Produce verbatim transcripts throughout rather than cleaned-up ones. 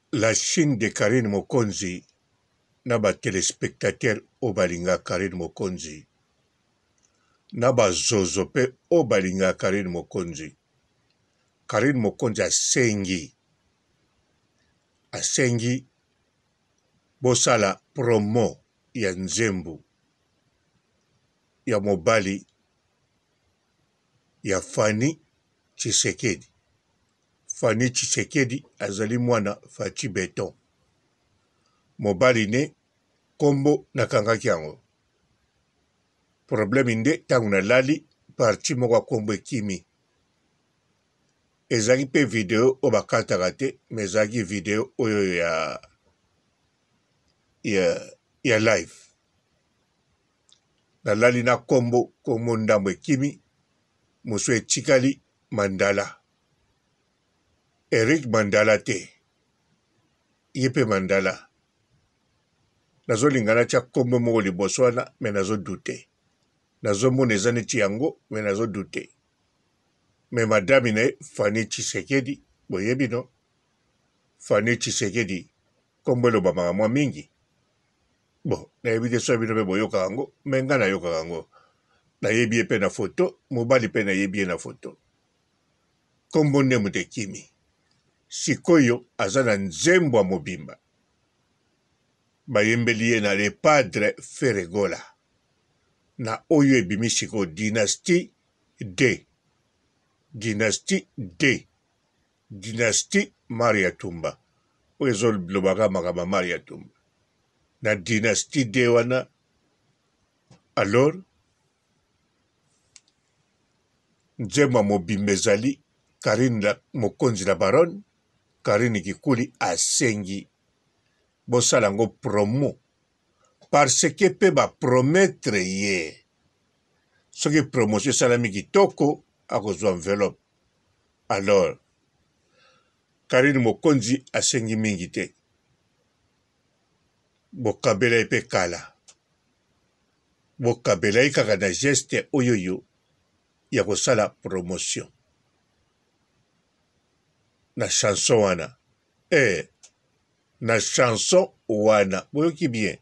La Chine de Karine Mokonzi naba téléspectateur obalinga Karine Mokonzi naba zozope obalinga Karine Mokonzi. Karine Mokonzi asengi asengi bosala promo ya nzembo ya mobali ya Fani Tshisekedi. Fani Tshisekedi azali mwana Fachi Beton. Mobali ne kombo nakangaki yango. Problème nde tangu na lali parti moko kombo ekimi. Ezaki pe video o bakataka te, mais ezaki video oyo ya ya ya live. Na lali na kombo kombo ndambo ekimi musu etikali Mandala. Eric Mandala te. Yepe Mandala. Nazo lingana tia kombo moko liboso wana, mais nazo dute. Nazo mona eza neti yango, mais nazo dute. Mais madame ne Fani Tshisekedi, boyebi no? Fani Tshisekedi, kombo elobamaka mwa mingi. Bon, nayebi te so bino pe boyoka yango, mais nga nayoka yango. Nayebi ye pe na foto, mobali pe nayebi ye na foto. Kombo nde moto ekimi. Sikoyo aza na nzembo ya mobimba. Bayembeli ye na le Padre Ferregola. Na oyo ebimi sikoyo dynastie D. Dynastie D. Dynastie Maria Tumba. Oyo ezolobaka makambo Maria Tumba. Na dynastie D wana, alors nzembo ya mobimba ezali Karine Mokonzi la Baronne. Karine Kikuli asengi bosala yango promo parce que pe ba promettre ye soki promotion salami kitoko akozwa enveloppe. Alors Karine Mokonzi asengi mingi te, bokabela ye pe kala, bokabela ye kaka na geste oyoyo ya kosala promotion na chanson wana. Eh, na chanson wana boyoki bien.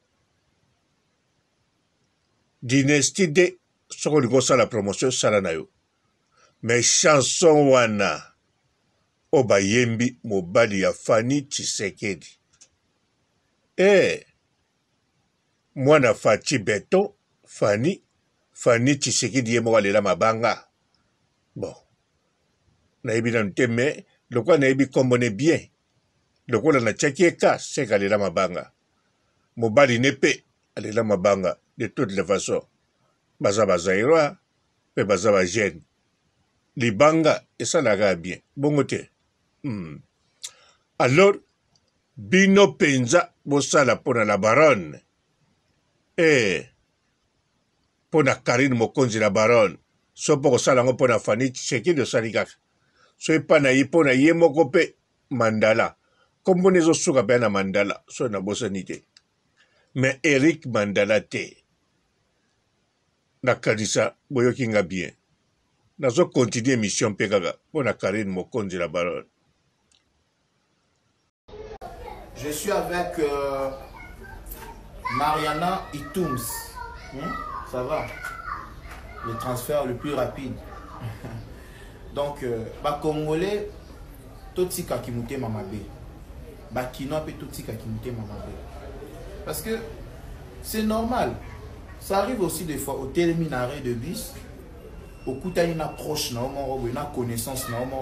Dynastie de soko liko sala promotion sala na yo, mais chanson wana oba yembi mobali ya Fani Tshisekedi. Eh, mwana Fachi Beton Fani Fani Tshisekedi ye moko alela mabanga. Bon, nayebi nanu te, mais lokwa nayebi kombo ne bien. Lokola na tchaki eka seka alela mabanga. Mobali ne pe alela mabanga. De toutes les façons, baza bazairwa pe baza ba jeune. Libanga esalaka bien. Bongo te. Hmm. Alors bino penza bosala pona la Baronne. Eh, pona Karine Mokonzi la Baronne. So poko sala ngo pona Fani Tshisekedi osali kaka. So epana ye pona ye moko pe Mandala. Kombo nezo suka pe na Mandala. So na bosani te. Mais Eric Mandala te. Nakanisa boyoki nga bien. Nazo continuer mission pe kaka pona Karine Mokonzi la Baronne. Je suis avec euh, Mariana Itoums. Hmm? Ça va? Le transfert le plus rapide. Donc, euh, ba Congolais, totika kimute mamabe. Ba Kinois pe totika kimute mamabe. Parce que c'est normal. Ça arrive aussi des fois au terminaré de bus. Au coup, tu as une approche, une connaissance,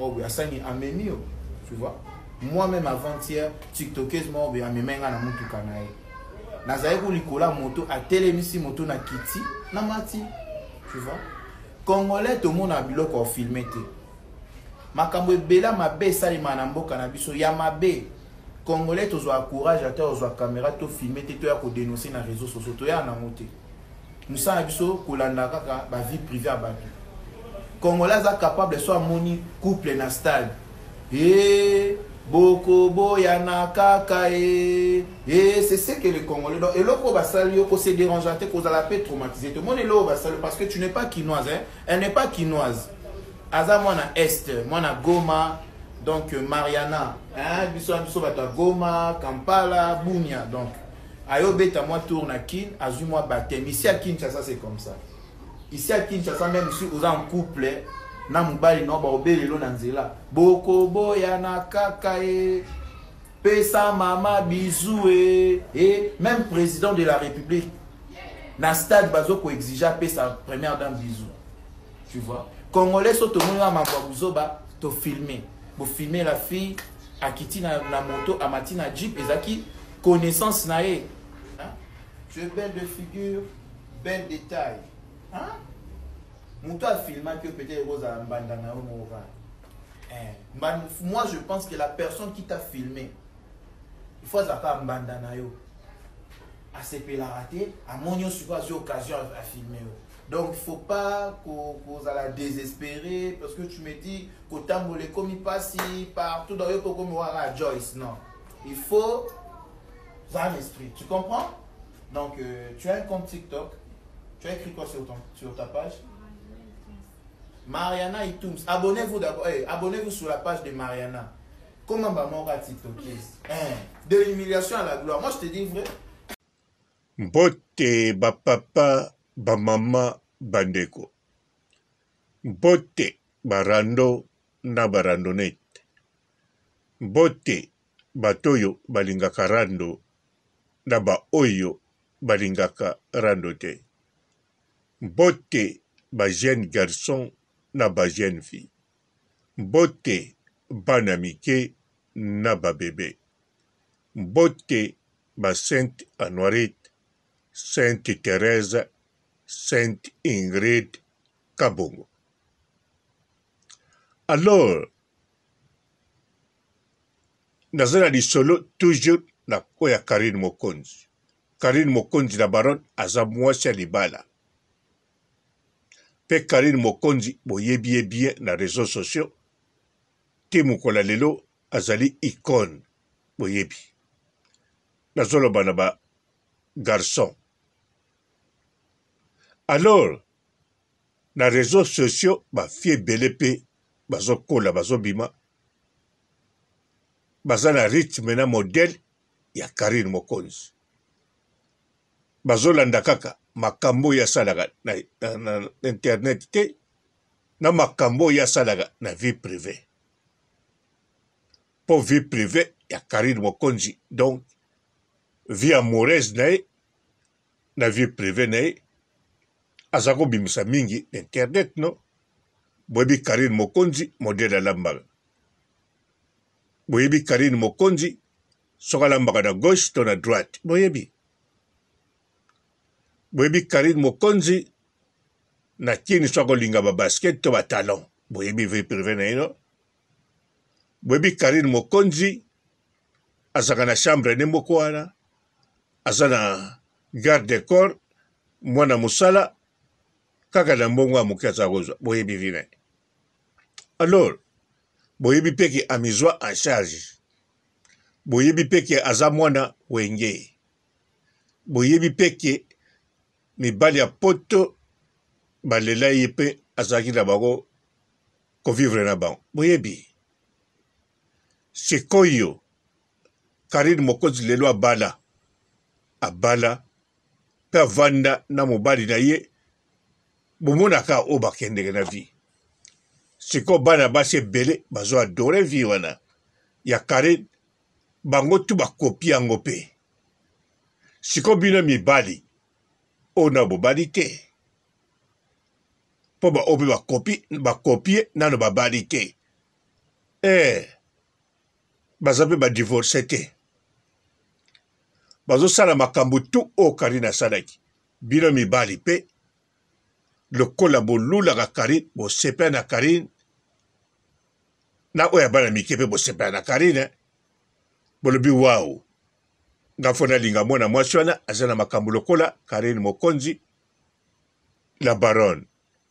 tu vois. Moi-même avant-hier, TikTokeuse m'a dit que je na mutu kanae. Nazaye ko likola moto a télémisi moto na kiti na mati. Tu vois. Congolais tout le monde a biloko filmé te. Makambo ebela mabe sali manamboka na biso ya mabe. Congolais to zo courage ata zo caméra to filmer te to ya ko dénoncer na réseaux sociaux to ya na moté. Nous savons biso kolanda kaka ba vie privée à batu. Congolais sont capables de soit moni couple na stade. Et boko boyana kaka et et c'est ce que les Congolais donc et l'autre va saluer ko se déranger te ko la paix traumatisé tout le monde est là va saluer parce que tu n'es pas quinoise hein elle n'est pas quinoise aza mwana est mwana Goma donc Mariana, hein, biso biso bata Goma, Kampala, Bunia, donc ayo beta moi tourne à Kin, azu moi baptême. Ici à Kinshasa c'est comme ça. Ici à Kinshasa même si vous êtes en couple, na mubali no ba obelelo na nzela. Boko boya na kaka e pesa mama bisou e et même président de la République na stade bazo ko exige pesa première dame bisou. Tu vois? Congolais so to mona ma ba to filmer. Pour filmer la fille à Kiti na, na moto, à Matina Jeep, et Zaki, connaissance nae. Hein? Tu es belle de figure, bel détail. Hein? Mouto a filmé que peut-être Rose a Mbandana ou Mova. Moi, je pense que la personne qui t'a filmé, il faut avoir Mbandana yo. À C P la raté, à mon yo sur occasion à filmer. Donc, il ne faut pas qu'on la désespérer parce que tu me dis que tu comme il passe partout dans le comme à Joyce. Non. Il faut ça l'esprit. Tu comprends? Donc, euh, tu as un compte TikTok. Tu as écrit quoi sur, ton, sur ta page? Mariana Itoums. Abonnez-vous d'abord. Hey, abonnez-vous sur la page de Mariana. Comment va mon rat TikTok? Hein? De l'humiliation à la gloire. Moi, je te dis vrai. Mbote ba papa ba mama bandeko. Mbote barando na barandonete. Mbote batoyo balingaka rando na ba oyo balingaka rando te. Mbote ba jeune garçon na ba jeune fille. Mbote bana mike na ba bébé. Mbote ba Sainte Anoirite, Sainte Thérèse, Sainte Ingrid Kabongo. Alors, nazana di solo toujours na koya Karine Mokonzi. Karine Mokonzi na baron aza mwasi ya libala. Pe Karine Mokonzi boyebi bien na réseaux sociaux. Te mukola lelo azali icône boyebi. Nazolo bana ba garçon. Alors, na réseaux sociaux, ba fie belepe, bazo kola, bazo bima, baza na rythme na modèle ya Karine Mokonzi. Bazo landa kaka, makambo ya salaga na, na, na internet te, na makambo ya salaga na vie privée. Pour vie privée ya Karine Mokonzi, donc, vie amoureuse na na vie privée na azako bimisa mingi internet no boyebi Karine Mokonzi modèle alambaka boyebi Karine Mokonzi soka alambaka na gauche to na droite boyebi boyebi Karine Mokonzi na kini soka kolinga ba basket to ba talon boyebi vie privée na ino boyebi Karine Mokonzi azaka na chambre ne moko wana aza na garde de corps mwana musala kaka na mbongo amuki aza kozwa boyebi vine. Alors boyebi peke amizwa en charge, boyebi peke aza mwana wenge, boyebi peke mibali ya poto balela ye pe azaki na bango kovivre na bango boyebi. Sikoyo Karine Mokonzi lelo abala abala pe avanda na mobali na ye bomonaka o bakendeke na vie. Siko bana basi ebele bazo adore vie wana ya Karine bango tu bakopi yango pe. Siko bino mibali o na bobali te po ba obe bakopi bakopie nano babali te. Eh baza pe badivorce te. Bazo sala makambo tu o Karine asalaki. Bino mibali pe lokola bolulaka Karine bosepa na Karine na oya bana mike pe bosepa na Karine bolobi wao ngafo na linga mwana mwasi wana aza na makambo lokola Karine Mokonzi la baronne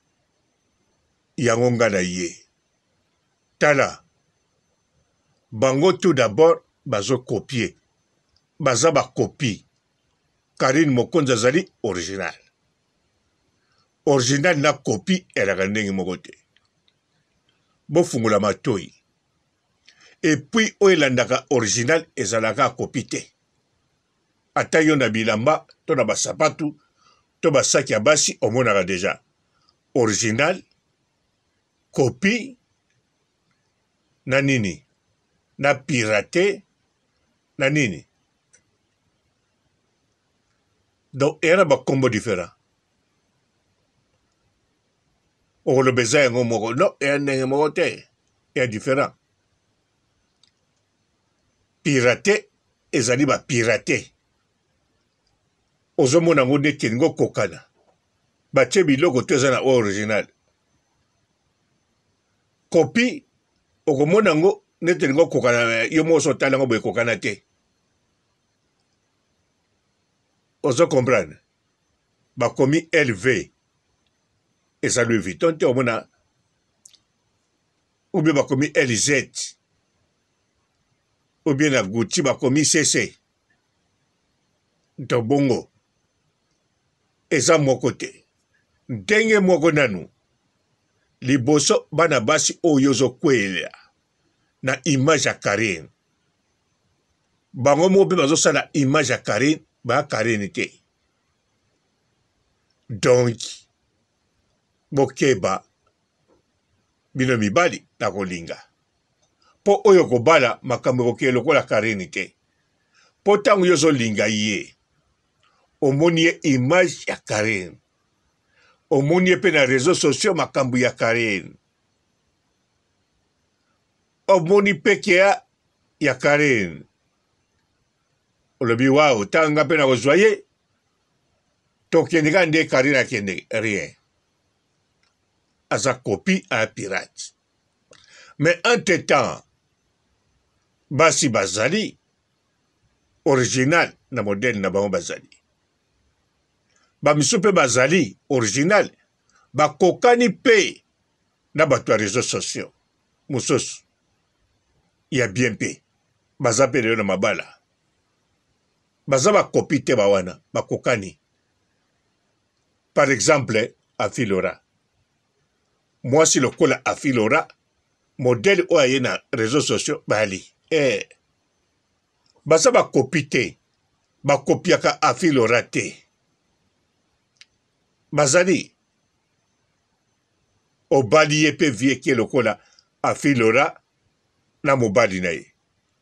yango nga na ye. Tala bango tout d'abord bazo copier baza ba copie. Karine Mokonzi azali original. Original na copie elaka ndenge moko te. Bofungula matoi. epuis oyo elandaka original ezalaka kopi te. Ata yo na bilamba to na basapatu to basaki ya basi omonaka deja original, kopi na nini na pirate na nini. Donc era bakombo différent. Okolobeza yango moko no eya ndenge moko te eya différent. Pirate ezali bapirate ozomona yango neti elingi okokana batie biloko to eza na original. Kopi okomona yango neti elingi okokana yo moko so otala yango boye ekokana te. Ozo comprendre bakomi L V eza Louis Vuitton te omona, ou bien bakomi L Z ou bien na Gucci bakomi C C to bongo eza moko te. Ndenge moko nanu liboso bana basi oyo ozokwela na image ya Karine bango mo mpe bazosala image ya Karine ba Karine te. Donc bokeba bino mibali na kolinga po oyo kobala makambo kokeye lokola Karine te. Po tango yo ozolinga ye omoni ye image ya Karine, omoni ye mpe na réseaux sociaux makambo ya Karine, omoni pekea ya Karine olobi wao tanga mpe na kozwa ye tokendeka nde Karine akende rien. Aza copie à pirate. Mais entre temps basi bazali original na modèle na bango bazali bamisu mpe bazali original bakokani mpe na bato ya réseaux sociaux mosusu ya bien mpe baza mpe lelo na mabala baza bakopi te bawana bakokani. Par exemple Afilora mwasi lokola Afilora modèle oyo aye na réseaux sociaux bali eh baza bakopi te bakopiaka Afilora te bazali obali ye mpe vie ke lokola Afilora na mobali na ye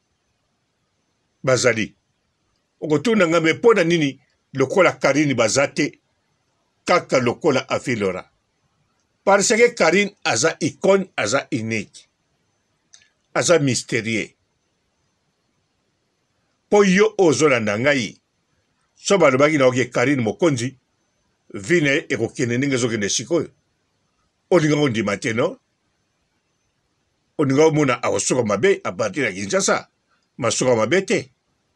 bazali okotuna ngambe mpo na nini lokola Karine baza te kaka lokola Afilora. Parce que Karine aza icône, aza unique, aza mystérieux. Po yo ozolanda ngai so balobaki na oke Karine mokonzi vine ekokende ndenge ezokende sikoyo olinga ondima te no olinga omona akosuka mabe a partir ya Kinshasa masuka mabe te.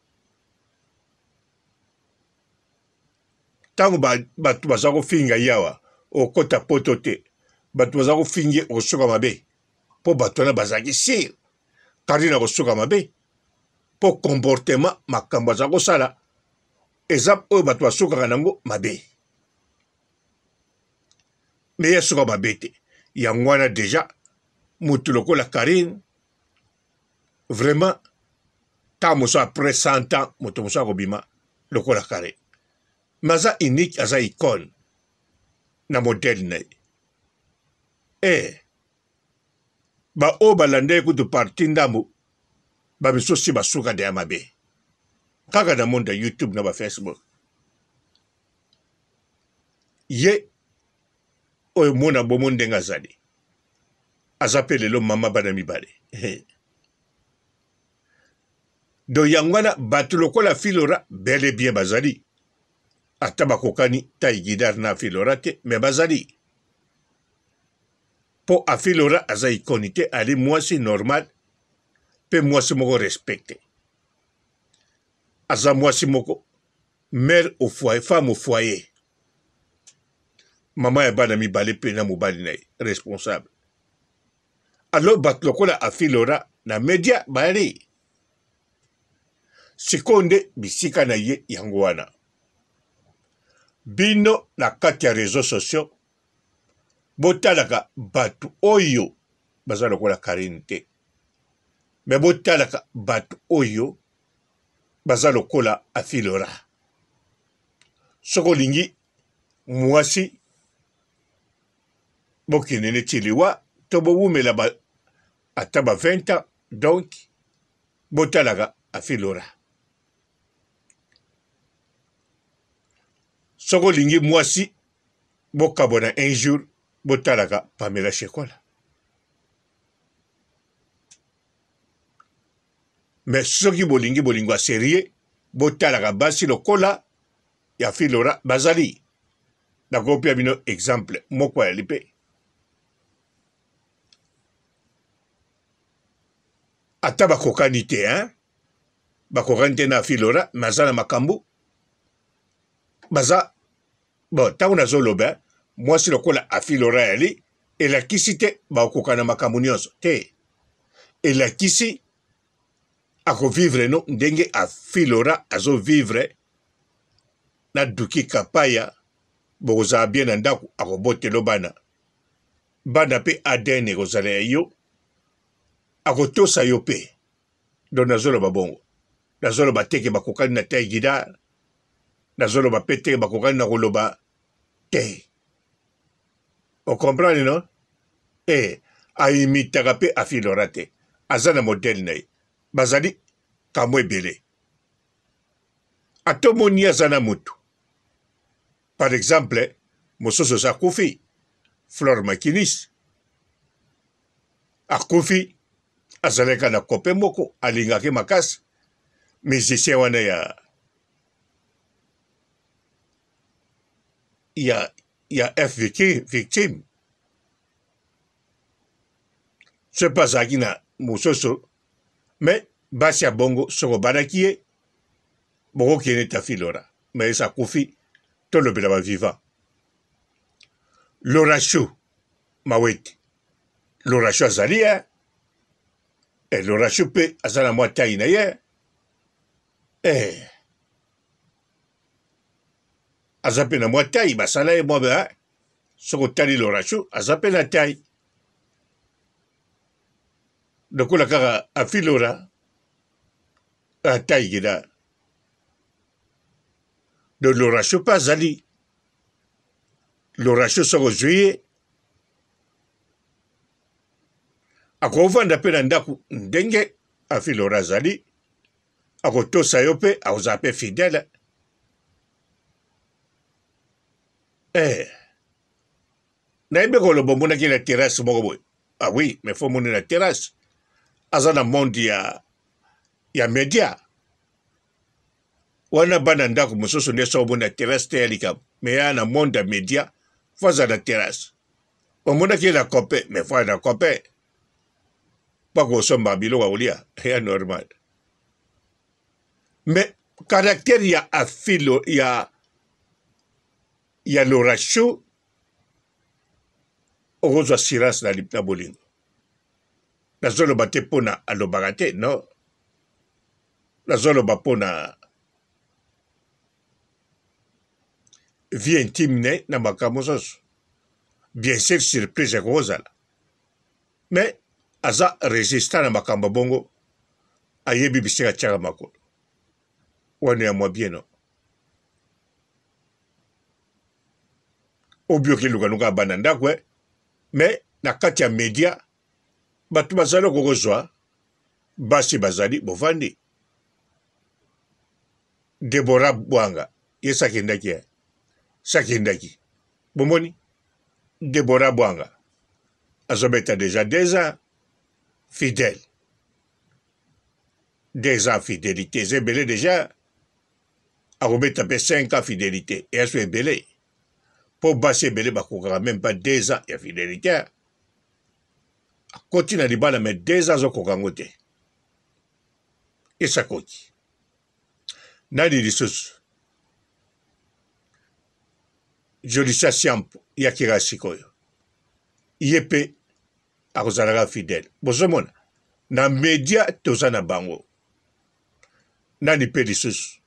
Tango bato baza kofinga yawa okota poto te bato baza kofingi okosuka mabe po bato wana bazalaki sire Karine akosuka mabe po comportement makambo aza kosala eza oyo bato basukaka nango mabe me ye asuka mabe te. Yango wana deja mutu lokola Karine vraiment ta moso après cent ans moto moso akobima lokola Karine maza unique aza icône na modèle na ye. Eh ba o balande kutu parti ndambo ba misosi basuka de mabe kaka na monde YouTube na ba Facebook ye oyo mona bomo ndenga azali azape lelo mama bana mibale do yangwana bato lokola Afilora bel et bien bazali ata bakokani tai gidar na Afilora te me bazali po Afilora aza ikonite ali mwasi normal pe mwasi moko respecté aza mwasi moko mère au foyer, femme au foyer, mama ya bana mibale pe na mobali na ye responsable. Alors bato lokola Afilora na media bali sikonde bisika na ye yango wana bino na kati ya réseaux sociaux botalaka bato oyo baza lokola Karine te me botalaka bato oyo baza lokola afilora. Soko lingi mwasi bokende neti liwa to bowumela ba ata ba vingt ans, donc botalaka afilora. Soko lingi mwasi bokabona un jour botalaka Pamela Shekola. Mais soki bolingi bolingo a sérieux botalaka basi lokola ya filora bazali. Nakopia bino exemple moko ya lipe. Ata bakokani te, hein? Bakokani te na filora, maza na makambu. Baza, bon, tango nazoloba, mwasi lokola afilora yali, elakisi te bakokana makambu nyonso te. Elakisi ako vivre no ndenge afilora azo vivre na duki kapaya boza bien na ndako akobotelo bana. Bana pe A D N kozala yo akotosa yo pe. Don nazoloba bongo. Nazoloba teke bakokani na tai gida. Nazoloba pe teke bakokani na koloba te. On comprend, non? Eh, a imitaka pe afilora te. Azana modèle na ye. Bazali kamwe bele. Atomoni azana mutu. Par exemple, mososo sa kufi, Flor Makinis. Akufi, azaleka na kope moko, alingaki makasi, musicien wana ya, ya, ya F victime. C'est pas ça qui na mososo, mais basi ya bongo soko banaki ye bongo kene ta filora mais sa kufi to le bela vivant. L'orachou maweti l'orachou azali ya et l'orachou pe azala mwa tai na ye eh azape na mwa tai basala ye mwa ba soko tali l'orachou azape na tai lokola kaka afilora a tai gida de l'orachou pas zali l'orachou soko juye akovanda pe na ndaku ndenge afilora zali akotosa yo pe akoza pe fidèle eh nayebi koloba omonaki na terrasse moko boye ah oui mais faut mona na terrasse aza na monde ya ya media wana bana ndako mosusu nde so omona terrasse te ya likambo me ya na monde ya media fo aza na terrasse omonaki na copain me fo na copain pako osomba biloko ya kolia ya normal me caractère ya afilo ya ya l'orachou okozwa assurance na lipna bolingo nazoloba te mpona alobaka te non nazoloba mpona vie intime ne na makambo mosusu bien sûr surprise ekozala mais aza résistant na makambo bongo ayebi bisika tiaka makolo wana ya mwa bien no obioki lukaluka bana ndako mais na kati ya media bato bazali kokozwa basi bazali bovandi Deborah Bwanga ye sakendaki sakendaki bomoni Deborah Bwanga azobeta déjà deux ans fidèle deux ans fidélité ezebele déjà akobeta pe cinq ans fidélité et aso ebele po basi ebele bakokaka même pas deux ans ya fidélité akoti na libala me deux ans azokoka ngo te esakoki nani lisusu Jolisa Siampo yakira sikoyo ye mpe akozalaka fidèle bozomona na media toza na bango nani mpe lisusu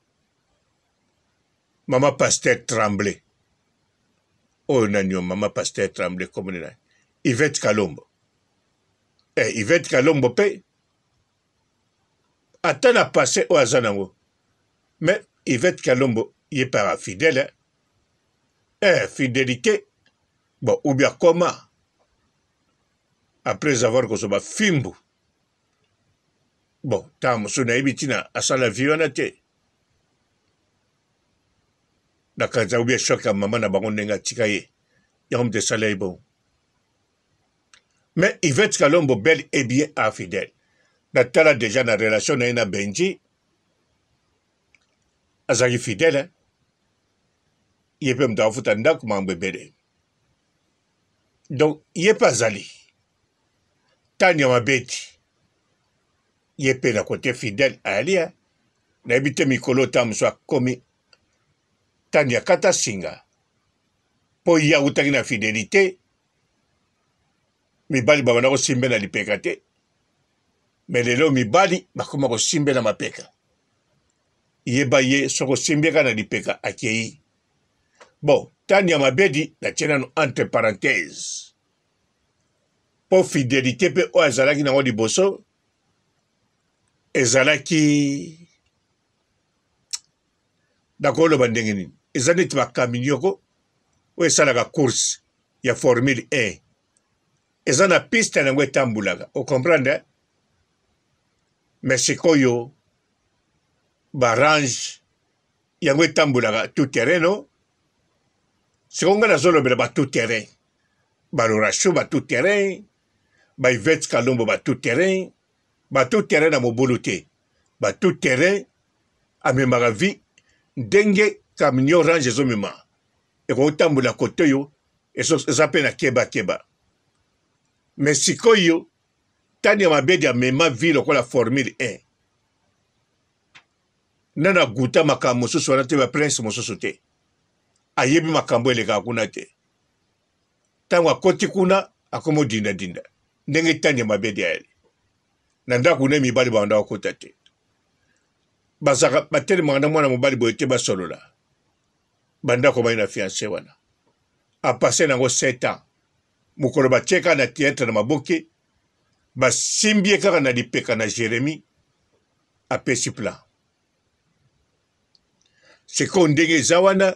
mama Pasteur Tremblay oyo nani yo mama Pasteur Tremblay komone na Yvette Kalombo eh, Yvette Kalombo mpe ata na passé oyo aza nango mais Yvette Kalombo ye para fidèle eh, fidélité bon ou bien comment après avoir kozoba fimbu bon ta mosu nayebi ntina asala vi wana te nakanza ou bien choc ya mama na bango ndenge atika ye yango mte esala ye bon mais Yvette Kalombo bel et bien infidèle natala déjà na relation na ye na Benji azalaki fidèle ye mpe moto afuta ndako mambo ebele donc ye mpe azali tani ya mabeti ye mpe na kote fidèle ayali nayebi te mikolo ta mosu akomi tani ya kata singa mpo ye awutaki na fidélité mibali babanda kosimbela lipeka te me lelo mibali bakoma kosimbela mapeka yeba ye soko simbeka na lipeka akei bon tani ya mabedi natie nano entre parenthèse mpo fidélité mpe oyo azalaki nango liboso ezalaki nakoloba ndenge nini eza neti bakaminyoko oyo esalaka course ya formule un eza na piste nango etambulaka ocomprendre mais sikoyo barange yango etambulaka tout terrain no sikoyo ngai nazolobela ba tout terrain balorasho ba tout terrain ba Yvette Kalombo ba tout terrain ba tout terrain na mobulu te ba tout terrain amemaka vi ndenge camion range ezomema ekotambola kote oyo eza mpe na kebakeba mais sikoyo tani ya mabedi amema vi lokola formule un nana guta makambo mosusu wana te baprince mosusu te ayebi makambo elekaka kuna te ntango akoti kuna akoma odindadinda ndenge tani ya mabedi ayali na ndako ne mibali banda bakota te bazaka batelemaka na mwana mobali boye te basolola bandako bai na fiancé wana apase nango sept ans mokolo batie kaka na théâtre na maboke basimbie kaka na lipeka na Jérémie apesi plan sikoyo ndenge eza wana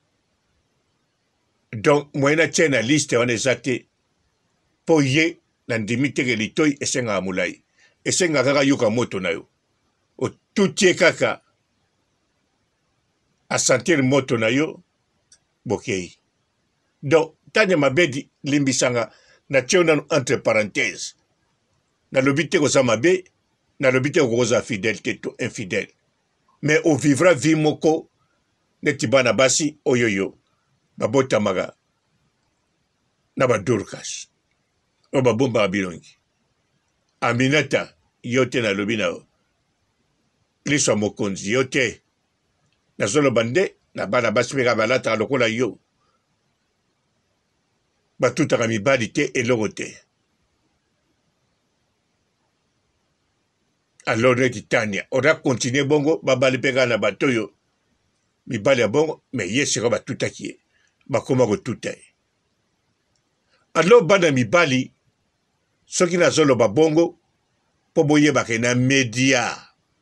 donc moyen atie na liste wana eza te mpo ye na ndimi teke litoi esengaka molai esengaka kaka yoka moto na yo otutie kaka asentir moto na yo bokei donc tani mabedi limbisanga natie nano entre parenthèse nalobi te koza mabe nalobi te kokoza fidèle te to infidèle mais ovivra vie moko neti bana basi oyoyo babotamaka na badurkas oyo babombaka bilongi Aminata yo te nalobi na yo liso ya mokonzi yo te nazoloba nde na bana basi mpe kaka balataka lokola yo batutaka mibali te eloko te alors neti tania oda continue bongo babali mpe kaka na bato oyo mibali ya bongo me ye sika batutaki ye bakoma kotuta ye alors bana mibali soki nazoloba bongo mpo boyebaka na media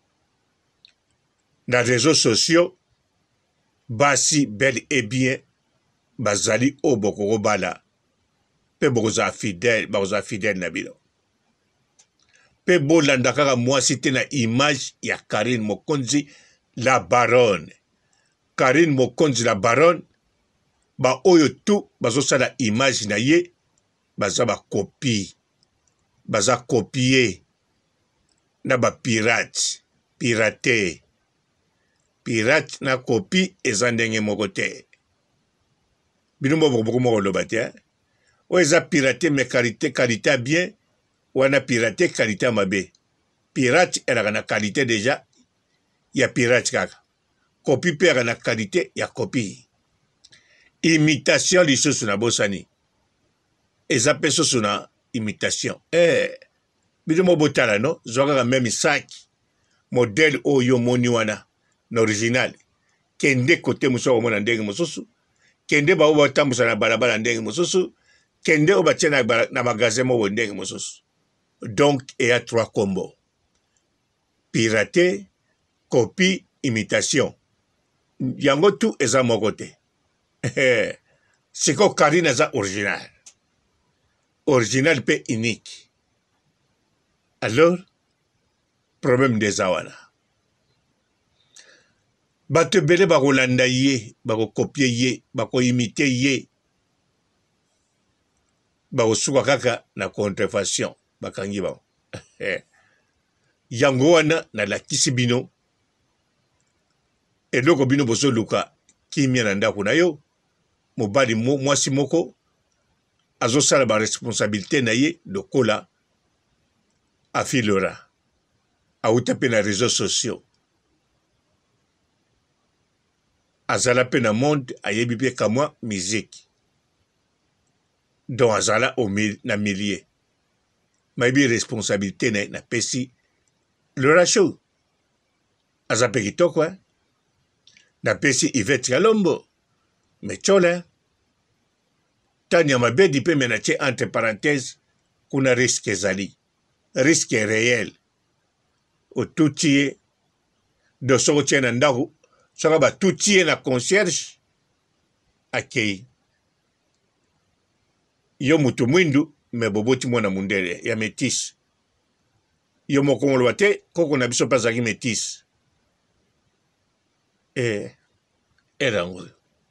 na réseaux sociaux basi bel et bien bazali oyo bokokobala mpe bokozala fidèle bakozala fidèle na bino mpe bolanda kaka mwasi te na image ya Karine Mokonzi la baronne Karine Mokonzi la baronne baoyo tu bazosala image na ye baza bakopi baza kopie na bapirate pirate pirate na kopi eza ndenge moko te bino moko moko moko loba te oyo eza pirate me qualité qualité ya bien wana pirate qualité ya mabe pirate elaka na qualité deja ya pirate kaka kopi mpe elaka na qualité ya kopi imitation lisusu na bosani eza mpe susu na imitation eh bino mo botala no zwa kaka meme saki modèle oyo moni wana na original kende kote mosusu akomona ndenge mosusu kende bao batambusa na balabala ndenge mosusu kende oyo batie na magasin moko ndenge mosusu donc eya trois combo pirater, copie, imitation. Yango tout est à mon côté. C'est que Karine est original. Original pe unique. Alors, problème des awana. Bato bele bako landa ye, bako copier ye, bako imiter ye. Bako suka kaka na contrefaçon. Bakangi bao. Yango wana na la kisibino. Et loko bino boso luka kimia na ndako na yo. Mobali mo mwasi moko. Azo sala ba responsabilité na ye lokola afilora. Auta pe na réseaux sociaux. Azala pe na monde ayebi pe kamwa musique. Donc azala au mil na millier. Maybe responsabilité na na pesi le ratio. Azape kitoko hein. Na pesi Yvette Kalombo. Mechola. Tanya mabedi pe menache entre parenthèses kuna risque zali. Risque réel. O tutie do soko tiena ndaku soko ba tutie na concierge akei. Yo mutu mwindu me boboti mwana mundele ya métis. Yo mokongolo wate koko na biso pasaki métis. Eh erango.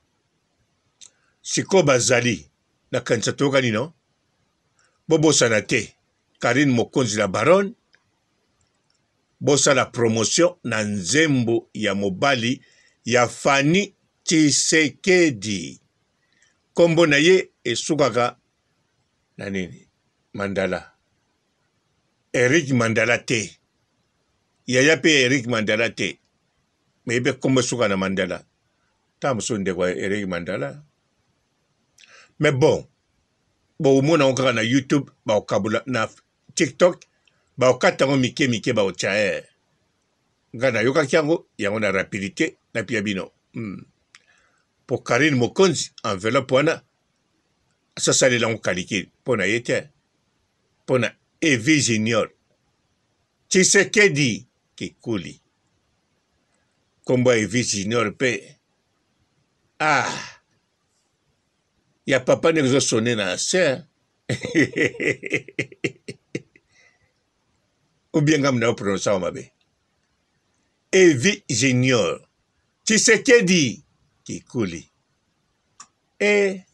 Siko bazali na kanisa toka nino. Bobo sanate Karine Mokonzi la baronne. Bosa la promotion na nzembo ya mobali ya Fani Tshisekedi. Kombo na ye esukaka na nini? Mandala. Eric Mandala te. Yaya pe Eric Mandala te. Mebe kombo suka na Mandala. Tamso ndekwa Eric Mandala. Mais bon. Bon, au monde on na YouTube, ba okabula na TikTok. Ba okatango mike mike ba ochae. Ngana yoka kiango yango na rapidité na piabino. Hmm. Pour Karine Mokonzi enveloppe wana ça ça les langues qualifiées pour na yete pour na Evi Junior Tshisekedi kikuli komba Evi Junior pe ah ya papa ne zo sonner na sœur ou bien ngam na prononcer mabe Evi Junior Tshisekedi kikuli eh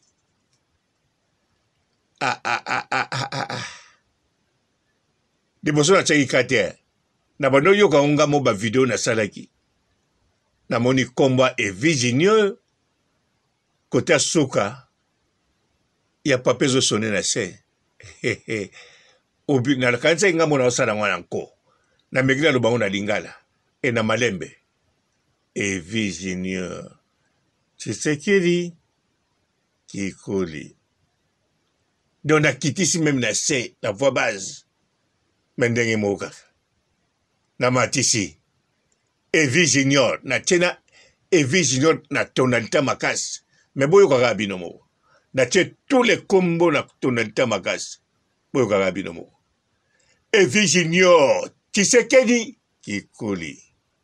ah ah ah ah ah ah ah de boso na chaki kate na bando yoka unga mo ba video na salaki na moni komba Evi Junior côté suka ya papezo sonner na se obi na kanza inga mona osala ngwana nko na megina lo bango na lingala e na malembe Evi Junior Tshisekedi kikuli. Donc na kitisi même na se la voix base mendenge moka na matisi Evi Junior na tena Evi Junior na tonalité makasi mais boyo kaka bino mo na tche tous les combos na tonalité makasi boyo kaka bino mo Evi Junior Tshisekedi kikuli.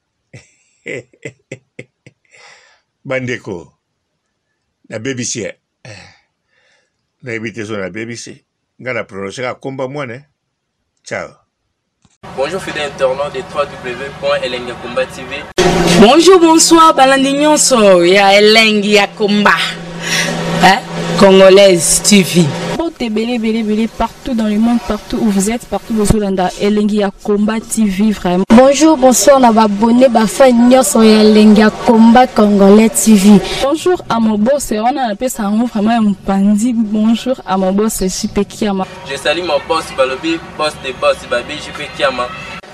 Bandeko na B B C na éviter sur la B B C ngana prononcer à combat mwana. Ciao. Bonjour fidèles internautes de w w w point elengi combat T V. Bonjour, bonsoir, balandi nyonso ya Elengi ya Komba. Hein? Congolaise T V. Belé, belé, belé, partout dans le monde, partout où vous êtes, partout où vous êtes, Elengi ya Komba T V, vraiment. Bonjour, bonsoir, on a abonné, bah, fan nyonso ya Elengi ya Komba Congolais T V. Bonjour à mon boss, on a appelé ça vraiment un pandi. Bonjour à mon boss, J P Kiama. Je salue mon boss Balobi, boss de boss Babi, J P Kiama.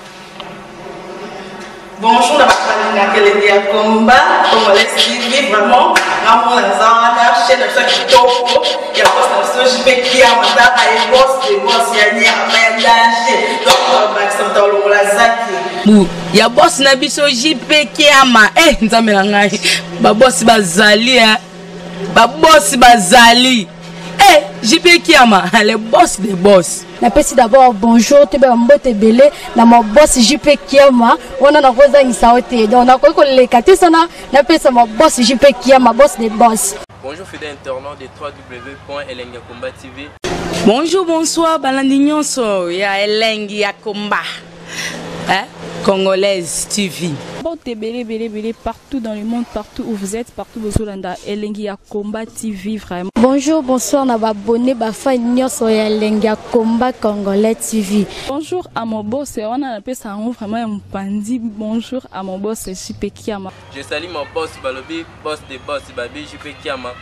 Bonjour, la famille Elengi ya Komba Congolais T V, vraiment. Ramon Lazana, chaîne de ça qui topo, il y a boss de J P Kiama, et boss de boss Yanni, à danger. Donc, on va s'entendre au Lazaki. Il y a boss na biso J P Kiama. Eh, nzambe na ngai. Ba boss bazali, hein. Ba boss bazali. Eh, J P Kiama, le boss des boss. napesi d'abord bonjour te ba mbote belé na mo boss J P Kiama wana na koza ngisaote donc na ko leka te sana napesa mo boss J P Kiama boss des boss. Bonjour fidèles internautes de w w w point elengi ya komba T V. Bonjour, bonsoir, balandi nyonso ya elengi ya komba. Hein? Congolaise T V. Bon, t'es belé, belé, belé, partout dans le monde, partout où vous êtes, partout où vous êtes, Elengi ya komba T V, vraiment. Bonjour, bonsoir, na ba abonné ba fan nyonso ya Elengi ya komba Congolais T V. Bonjour à mon boss, on a appelé ça vraiment un pandi. Bonjour à mon boss, J P Kiama. Je salue mon boss Balobi, boss des boss Babi, J P Kiama.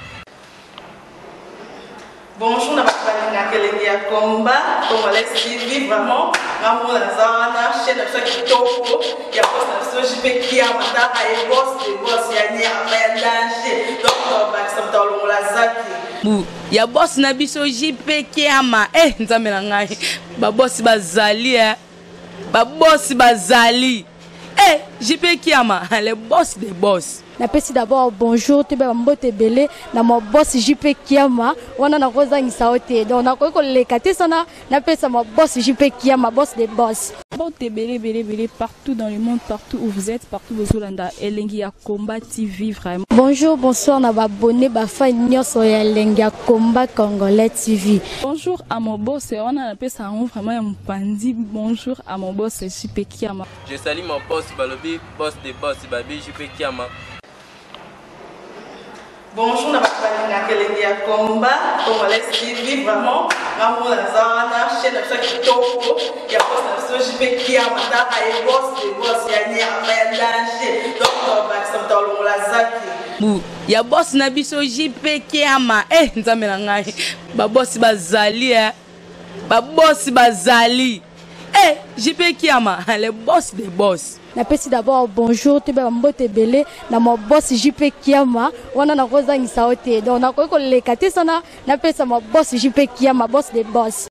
Bonjour, na bakalanga kelengi ya komba Congolais T V, vraiment ngamu na zana chaîne ça qui toko ya boss na J P Kiama ta ay boss de boss ya ni ya danger donc ba samta longola zaki Bu ya boss na biso J P Kiama eh nzambe na ngai ba boss bazali eh ba boss bazali eh J P Kiama le boss des boss. Napesi d'abord bonjour te ba mbote belé na mo boss J P Kiama wana na koza ngisaote donc na ko leka te sana napesa mo boss J P Kiama boss des boss. Bon, t'es belé, belé, belé, partout dans le monde, partout où vous êtes, partout où vous êtes, Elengi ya komba T V, vraiment. Bonjour, bonsoir, na ba abonné ba fan nyonso ya Elengi ya komba Congolais T V. Bonjour à mon boss, on a appelé ça vraiment un pandi. Bonjour à mon boss, J P Kiama. Je salue mon boss Balobi, boss des boss Babi, J P Kiama. Bonjour, na bakalanga kelengi ya komba Congolais T V, vraiment ngamu na zana chaîne ça qui toko ya boss na J P Kiama ta ay boss de boss ya ni ya danger donc ba samta longola zaki Bu ya boss na biso J P Kiama eh nzambe na ngai ba boss bazali eh ba boss bazali eh J P Kiama le boss des boss. Napesi d'abord bonjour te ba mbote belé na mo boss J P Kiama wana na koza ngisaote donc na ko leka te sana napesa mo boss J P Kiama boss des boss.